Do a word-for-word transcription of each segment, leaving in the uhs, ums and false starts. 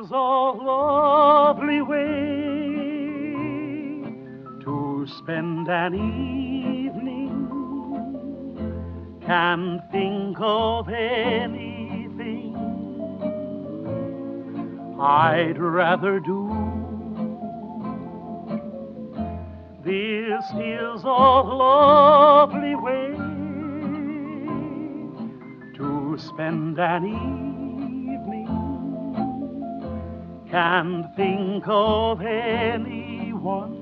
is a lovely way to spend an evening. Can't think of anything I'd rather do. This is a lovely way to spend an evening. Can't think of anyone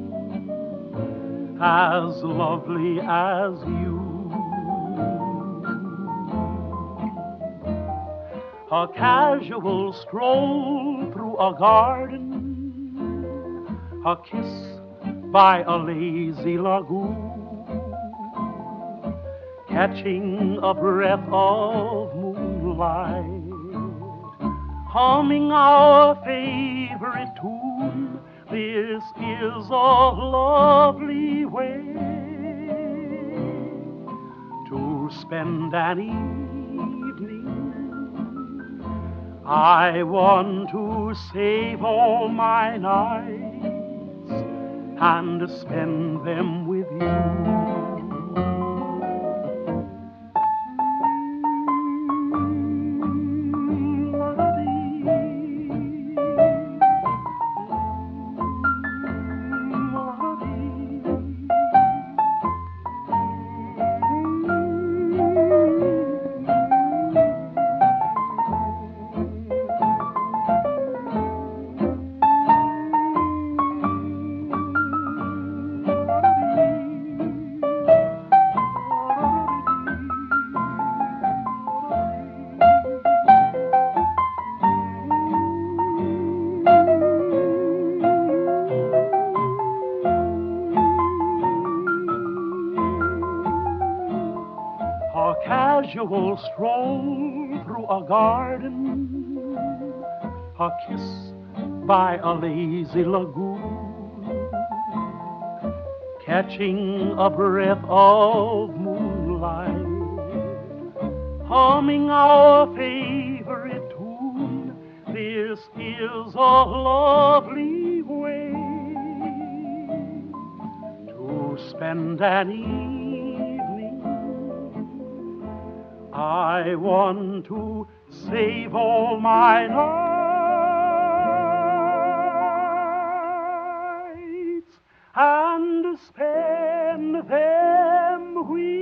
as lovely as you. A casual stroll through a garden, a kiss by a lazy lagoon, catching a breath of moonlight, humming our favorite tune. This is a lovely way to spend an evening. I want to save all my nights and spend them with you. A casual stroll through a garden, a kiss by a lazy lagoon, catching a breath of moonlight, humming our favorite tune. This is a lovely way to spend an evening. I want to save all my nights and spend them with